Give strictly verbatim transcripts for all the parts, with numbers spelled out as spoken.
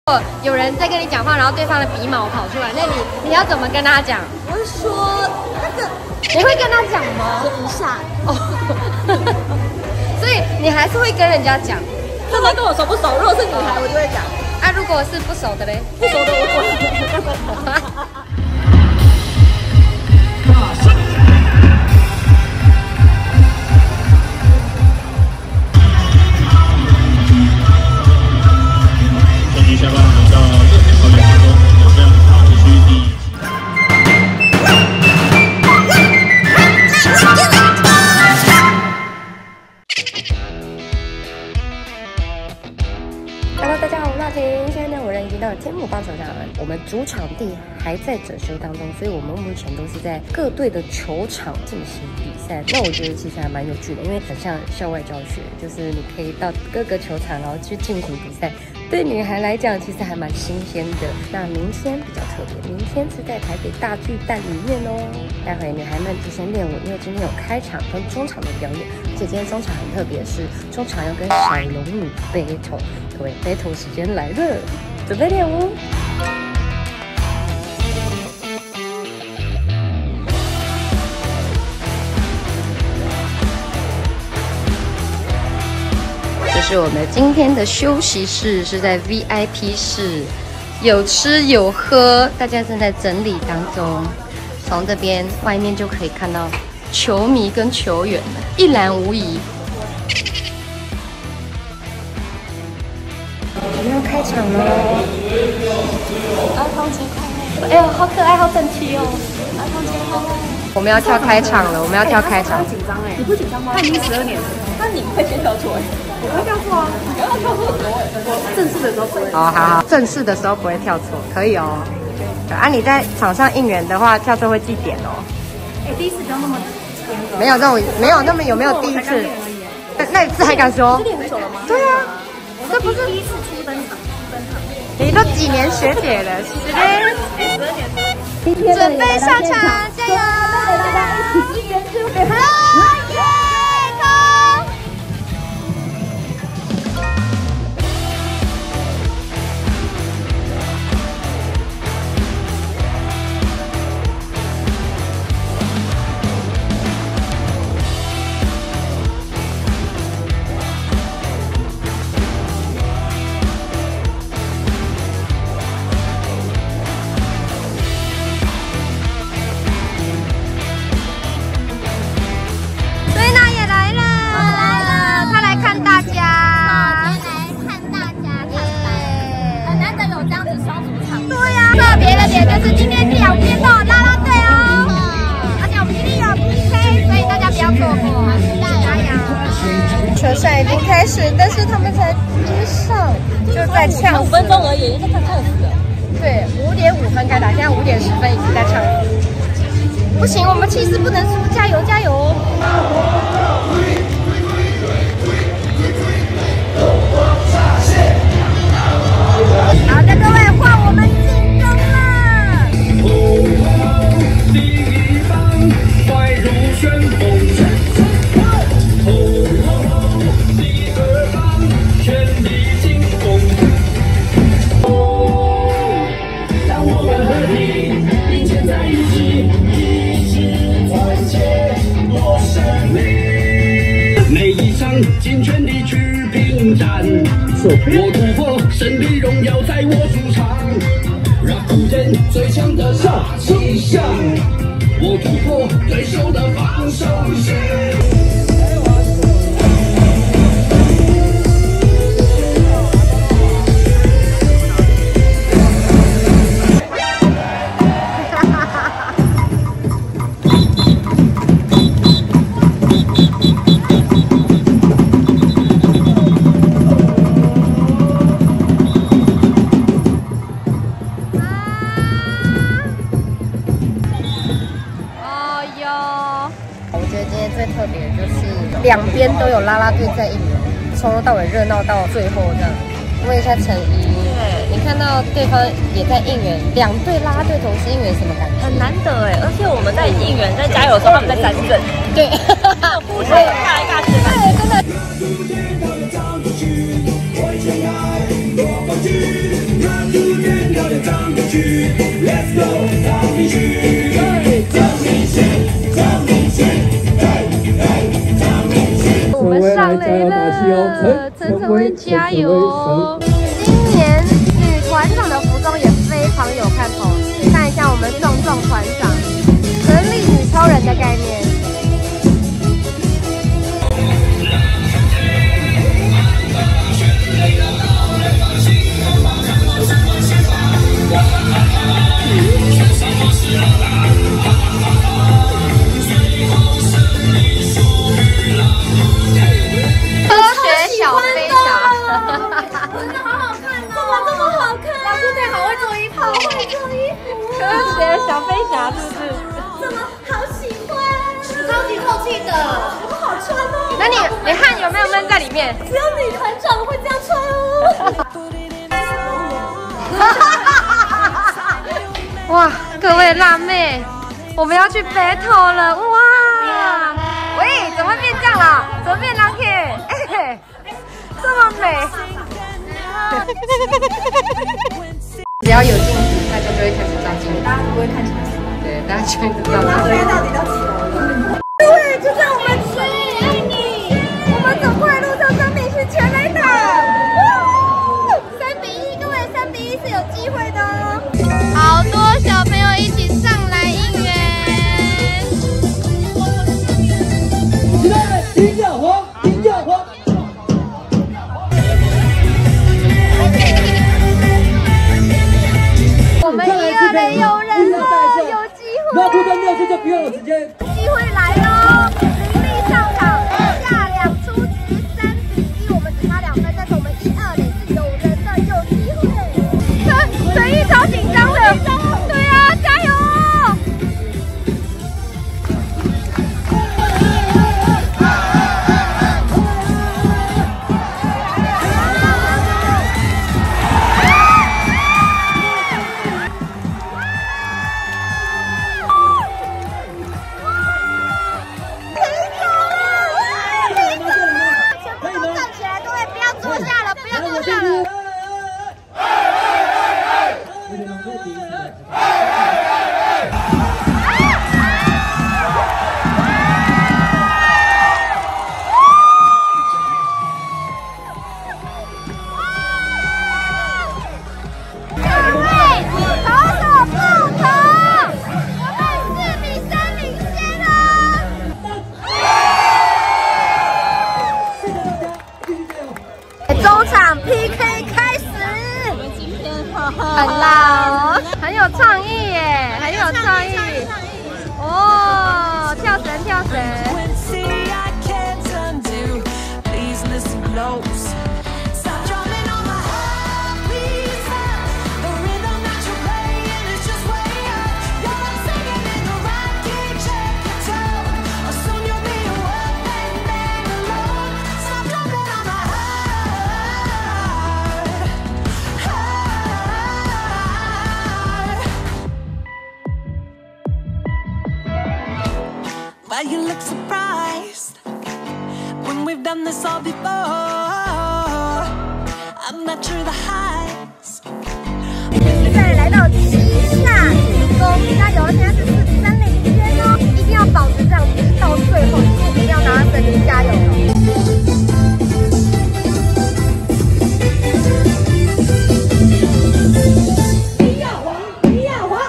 有人在跟你讲话，然后对方的鼻毛跑出来，那你你要怎么跟他讲？ 我会说那个， 你会跟他讲吗？ 等一下哦，所以你还是会跟人家讲。 他们跟我熟不熟？如果是女孩，我就会讲。 啊，如果是不熟的嘞？ 不熟的我不会。 下班来到热血校园当中，有这样好的区第一。 Hello， 大家好，我是娜婷。现在呢，我人已经到了天母棒球场了。我们主场地还在整修当中，所以我们目前都是在各队的球场进行比赛。那我觉得其实还蛮有趣的，因为很像校外教学，就是你可以到各个球场，然后去进行比赛。对女孩来讲，其实还蛮新鲜的。那明天比较特别，明天是在台北大巨蛋里面哦。待会女孩们提前练舞，因为今天有开场跟中场的表演。而且今天中场很特别，是中场要跟小龙女 battle。各位 battle 时间来了，准备练舞。这是我们今天的休息室，是在 V I P 室，有吃有喝，大家正在整理当中。从这边外面就可以看到球迷跟球员了，一览无遗。我们要开场喽！儿童节快乐！哎呦，好可爱，好整齐哦！儿童节快乐！我们要跳开场了，我们要跳开场。 紧张哎，你不紧张吗？他已经十二年了，那你会先跳错哎？我不会跳错啊，不要跳错的时候，我正式的时候不会。 哦，好好，正式的时候不会跳错，可以哦。啊，你在场上应援的话，跳错会记点哦。 哎，第一次不要那么严格。 没有这种，没有那么有没有第一次？那那一次还敢说？ 练很久了吗？ 对啊，这不是第一次初登场，初登场。 你都几年学姐了，十年， 十二年。 准备上场，加油！ 大家一起一元之美。 就是今天两边都有啦啦队哦，而且我们一定有 P K， 所以大家不要错过，加油！ 球赛已经开始，但是他们才接上，就在呛死。 五分钟而已，在看呛死了。 对，五点五分开打，现在五点十分已经在呛死。不行，我们气势不能输，加油加油！ 好的，各位，换我们。 尽全力去拼战，我突破胜利荣耀在我主场，让古典最强的杀气象，我突破对手的防守线。 最特别的就是两边都有啦啦队在应援，从头到尾热闹到最后这样。问一下陈一，对，你看到对方也在应援，两队啦啦队同时应援，什么感觉？ 很难得哎，而且我们在应援、在加油的时候，他们在三阵， 对， 互相尬来尬去的感觉， 对，真的。 去 ，Let's go， 藏进去，藏进去，藏进去，藏进去。 我们上雷了，陈陈威加油！今年女团长的服装也非常有看头，看一下我们壮壮团长，人力女超人的概念。 小飞侠是不是？ 怎么好喜欢？超级透气的，怎么好穿哦？ 那你你汗有没有闷在里面？ 只有女团长会这样穿哦。 哇，各位辣妹，我们要去 battle 了哇！喂，怎么会变这样了？怎么变 Lucky？ 哎，这么美。只要有镜子，大家就会开始照镜子。大家不会看起来。对，大家就会知道。昨天到底到几楼了？对，就在我们十里爱你，我们走快路上上面是全垒打。三比一，各位，三比一是有机会的哦。好多小朋友一起上来应援。 起来，金角黄，金角黄。 我们一二垒有人了，有机会。 那不跟掉线就不用了，直接。 机会来喽！林立上场，下两出局，三比一，我们只差两分，但是我们一二垒是有人的，有机会。陈陈毅超紧张的，对啊，加油！很辣哦，很有创意耶，很有创意哦，跳绳跳绳。 Why you look surprised when we've done this all before? I'm not sure the highs. 再来到七下进攻，加油！现在是四比三领先哦，一定要保持这样子到最后，一定要拿神灵加油！ 一亚皇，一亚皇。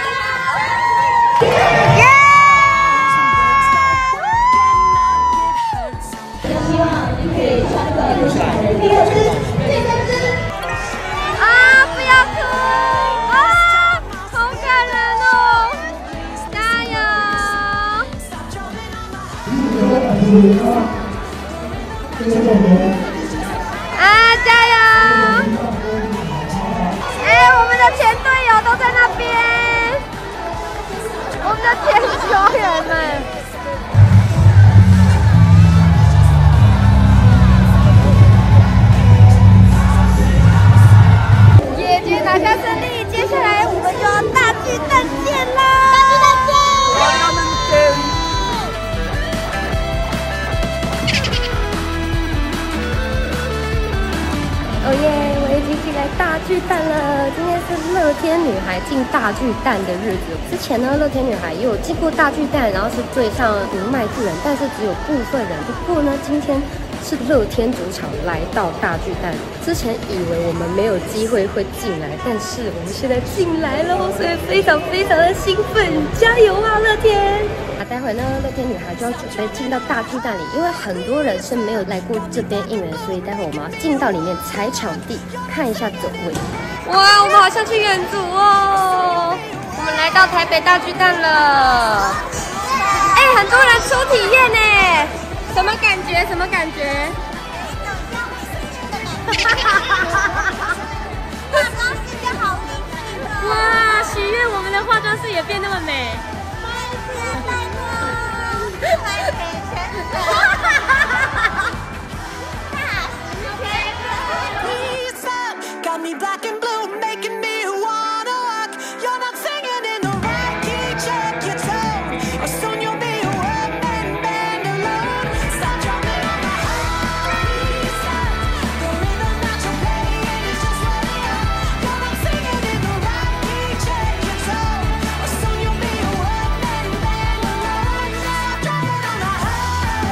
耶！ 大巨蛋了。今天是乐天女孩进大巨蛋的日子。之前呢，乐天女孩也有进过大巨蛋，然后是对上读卖巨人，但是只有部分人。不过呢，今天是乐天主场来到大巨蛋。之前以为我们没有机会会进来，但是我们现在进来了，所以非常非常的兴奋，加油啊，乐天！啊，待会呢，乐天女孩就要准备进到大巨蛋里，因为很多人是没有来过这边应援，所以待会我们要进到里面踩场地，看一下走位。哇，我们好像去远足哦！我们来到台北大巨蛋了。哎，很多人出体验呢，什么感觉？什么感觉？哈哈哈哈哈哈！化妆师变好厉害！哇，许愿我们的化妆师也变那么美。 Got me black and blue, making me wanna walk. You're not singing in the right key, check your tone. Or soon you'll be a one-man band alone. Stop drumming on my heart. The rhythm that you're playing is just what we are. You're not singing in the right key, check your tone. Or soon you'll be a one-man band alone. Stop drumming on my heart.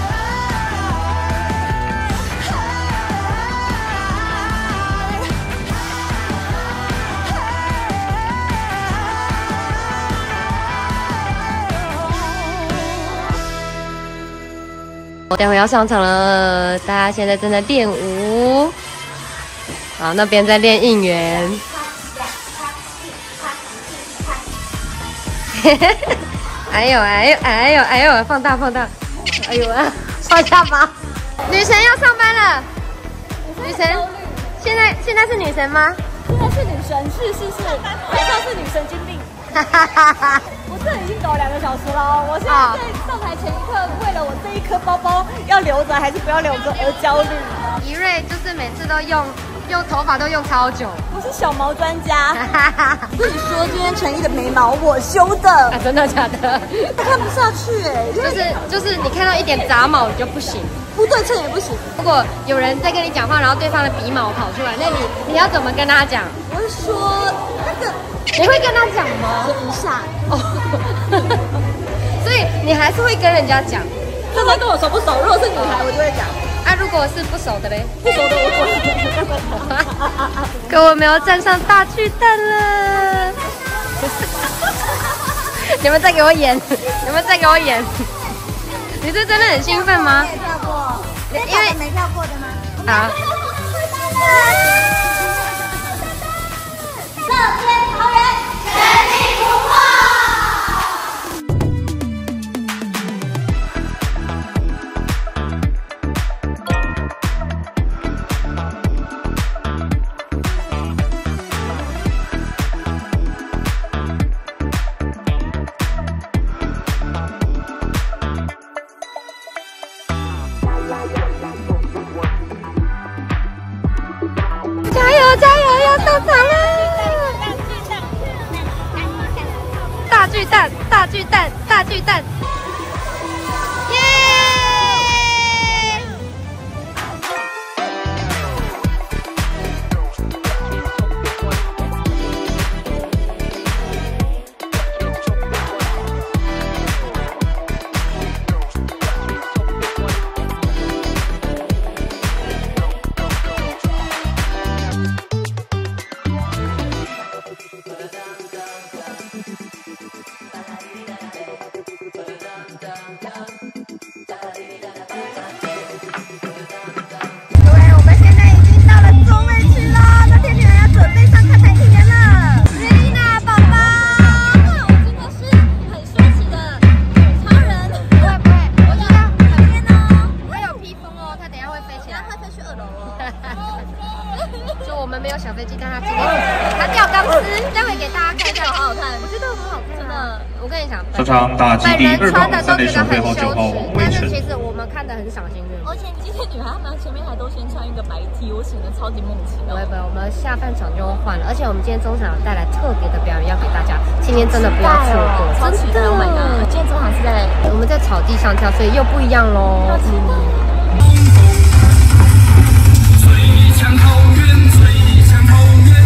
我待会要上场了，大家现在正在练舞，好，那边在练应援。哎呦哎呦哎呦哎呦，放大放大，哎呦啊，刷下巴。女神要上班了，女神，现在现在是女神吗？ 现在是女神，是是是，早上是女神经病。哈哈哈哈！我这已经走两个小时了，我现在在上台前一刻，为了我这一颗包包要留着还是不要留着而焦虑。 怡瑞就是每次都用用头发都用超久， 我是小毛专家。所以说今天陈毅的眉毛我修的， 啊，真的假的？ 看不下去哎、欸， 就是就是你看到一点杂毛你就不行， 不对称也不行。 如果有人在跟你讲话，然后对方的鼻毛跑出来，那你你要怎么跟他讲？ 我会说那个。 你会跟他讲吗？ 等一下哦，所以你还是会跟人家讲。 看他跟我熟不熟？如果是女孩，我就会讲。 啊，如果是不熟的嘞？ 不熟的我不会。 各位没有站上大巨蛋了。你们再给我演，你们再给我演。你是真的很兴奋吗？ 没跳过， 因为没跳过的吗？ 好。 乐天桃园全力突破！ 加油加油，要上场了！大巨蛋，大巨蛋，大巨蛋！耶！就我们没有小飞机，但他今天他吊钢丝，待会给大家看一下，好好看，我觉得很好看，真的。我跟你讲， 这场大基地二穿的港三垒都觉得手背后九很羞号耻， 魏但是晨。 其实我们看得很赏心悦目。 而且今天女孩她们前面还都先穿一个白 T， 我显得超级梦奇的。 不会不会，我们下半场就换了，而且我们今天中场有带来特别的表演要给大家，今天真的不要错过， 超期待 ！Oh my god！ 今天中场是在我们在草地上跳，所以又不一样喽。 最强桃园，最强桃园。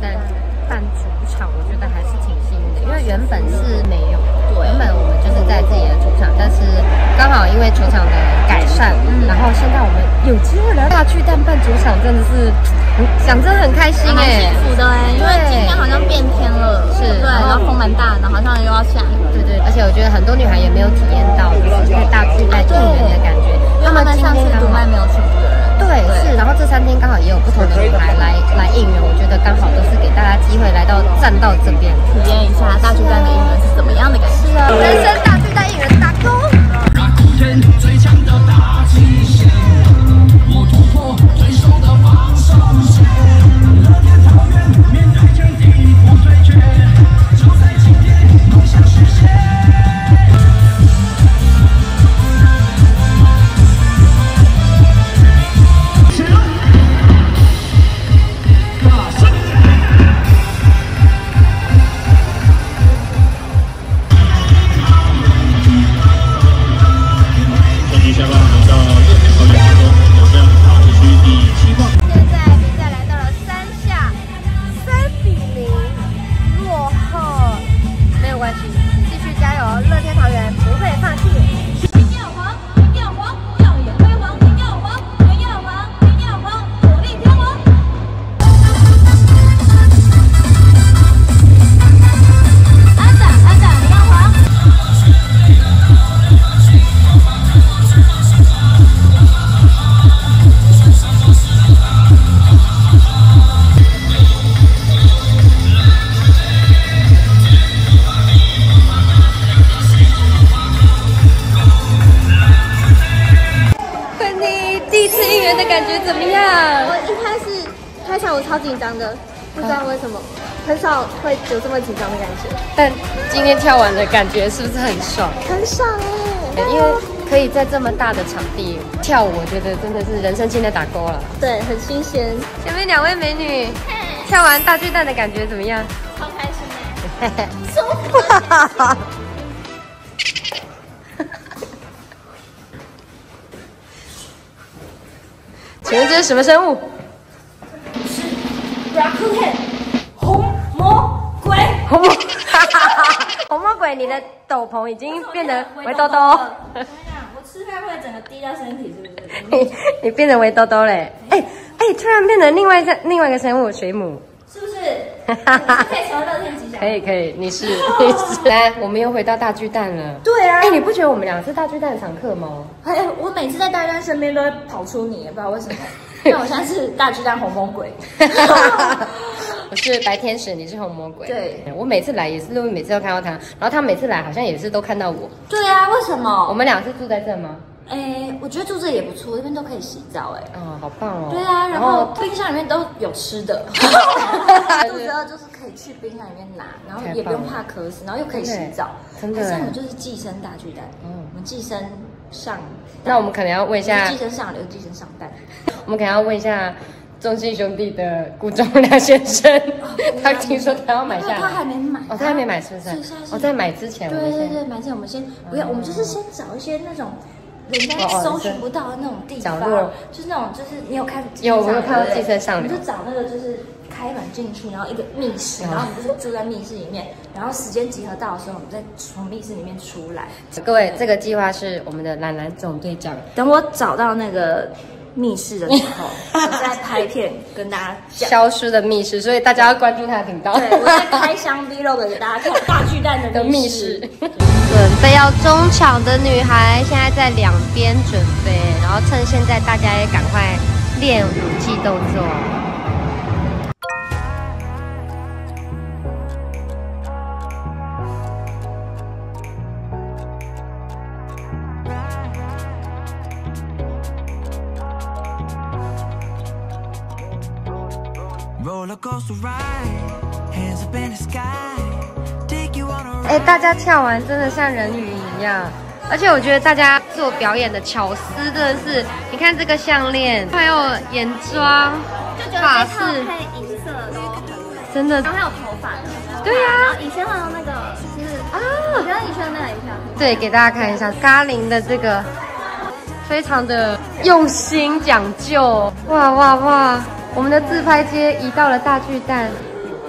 蛋办主场，我觉得还是挺幸运的，因为原本是没有，对，原本我们就是在自己的主场，但是刚好因为球场的改善，嗯，然后现在我们有机会来大巨蛋办主场，真的是很想真的很开心哎、欸， 幸福的哎、欸，因为今天好像变天了，是，对，然后风蛮大的，好像又要下雨， 对对，而且我觉得很多女孩也没有体验到就是在大巨蛋应援的感觉， 他们上次读卖没有全部的人。 对，是，然后这三天刚好也有不同的女孩来来应援，我觉得刚好都是给大家机会来到站到这边， 体验一下大巨蛋的应援是怎么样的感觉。 是啊，人生大巨蛋应援打勾。 那古典最强的大极限，我突破对手的防守线，乐天桃园面对天地不对决，就在今天梦想实现。 超紧张的，不知道为什么，很少会有这么紧张的感觉。 但今天跳完的感觉是不是很爽？ 很爽哎， 因为可以在这么大的场地跳舞，我觉得真的是人生轻的打勾了。 对，很新鲜。 前面两位美女跳完大巨蛋的感觉怎么样？ 超开心哎，舒服。 请问这是什么生物？ Rakuten 红魔鬼， 红魔，红魔鬼，你的斗篷已经变得围兜兜。 我跟你讲，我吃饭会整个滴到身体，是不是？ 你你变成围兜兜嘞！哎哎，突然变成另外一个另外一个生物，水母。 是不是？可以成为乐天吉祥。 可以可以，你是你是。来，我们又回到大巨蛋了。 对啊。 哎，你不觉得我们俩是大巨蛋的常客吗？ 哎，我每次在大巨蛋身边都会跑出你，不知道为什么。那我现在是大巨蛋红魔鬼。 我是白天使，你是红魔鬼。 对， 我每次来也是，路易每次都看到他，然后他每次来好像也是都看到我。 对啊，为什么？ 我们俩是住在这吗？ 哎，我觉得住这也不错，这边都可以洗澡，哎。 哦，好棒哦。 对啊，然后冰箱里面都有吃的。肚子饿就是可以去冰箱里面拿，然后也不用怕渴死，然后又可以洗澡。真的。可是我们就是寄生大巨蛋，嗯，我们寄生上。 那我们可能要问一下， 寄生上流，寄生上蛋。 我们可能要问一下中信兄弟的顾仲亮先生，他听说他要买下来， 他还没买， 哦，他还没买是不是？哦，在买之前， 对对对，买之前我们先不要，我们就是先找一些那种人家搜寻不到的那种地方，就是那种就是你有看有我有看到寄生上流， 我们就找那个就是开门进去，然后一个密室，然后我们就是住在密室里面，然后时间集合到的时候，我们再从密室里面出来。 各位，这个计划是我们的兰兰总队长， 等我找到那个密室的时候，我再拍片跟大家讲消失的密室，所以大家要关注他的频道。 对，我在开箱 vlog 给大家看大巨蛋的密室。 准备要中场的女孩，现在在两边准备，然后趁现在大家也赶快练武技动作。哎，大家跳完真的像人鱼一样，而且我觉得大家做表演的巧思真的是，你看这个项链，还有眼妆、发饰， 配银色都很美， 真的。 然后还有头发的， 对呀、啊。 然后以前还有那个就是啊，我觉得以前那个影片， 对，给大家看一下咖喱的这个，非常的用心讲究，哇哇哇！我们的自拍街移到了大巨蛋。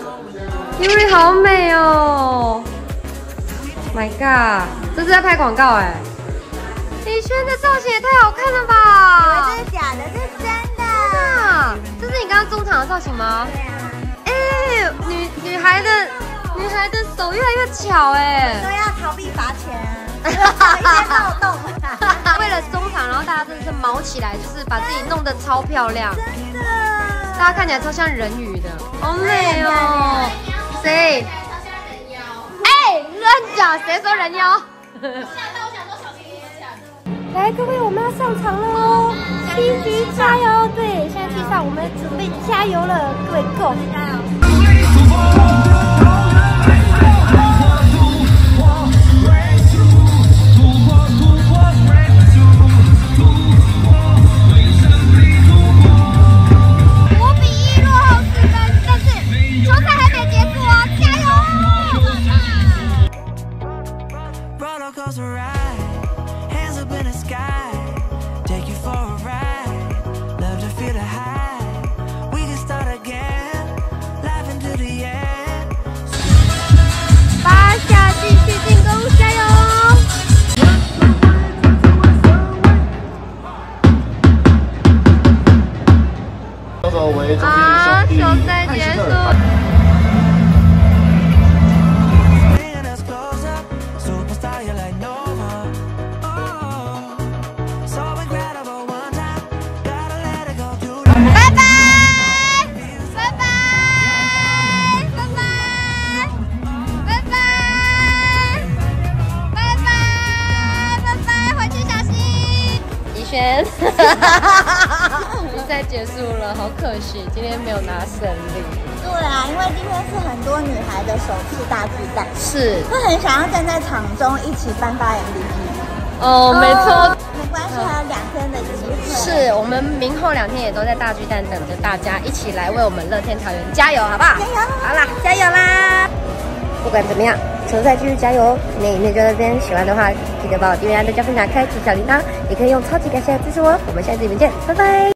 Yuri 好美哦 ！My God， 这是在拍广告哎！李轩的造型也太好看了吧！ 这是假的，这是真的。 啊，这是你刚刚中场的造型吗？ 对啊。 哎，女女孩的女孩的手越来越巧哎！ 都要逃避罚钱，一些漏洞。 为了中场，然后大家真的是毛起来，就是把自己弄得超漂亮， 真的。 大家看起来超像人鱼的，好美哦！谁？哎，乱讲，谁说人妖？来，各位，我们要上场喽！七局加油！对，现在地上我们准备加油了，各位 ，Go！ 加油！ 五比一落后四分，但是球赛还没结束哦，加油！ Roller coaster ride, hands up in the sky, take you for a ride, love to feel the high. We can start again, laughing to the end. 八下继续进攻，加油！啊，球赛结束。 Bringing us closer, superstar, you're like Nova. Oh, so incredible one time, gotta let it go through. 拜拜，拜拜，拜拜，拜拜，拜拜，拜拜，回去小心。 怡轩，比赛结束了，好可惜，今天没有拿胜利。 对啊，因为今天是很多女孩的首次大巨蛋， 是， 会很想要站在场中一起颁发 M V P。 哦，没错。 没关系，还有两天的机会。 是我们明后两天也都在大巨蛋等着大家一起来为我们乐天桃园加油，好不好？ 加油！ 好啦，加油啦！不管怎么样，球赛继续加油！今天影片就到这边，喜欢的话记得帮我订阅、按赞、加分享、开启小铃铛，也可以用超级感谢来支持我。我们下次影片见，拜拜。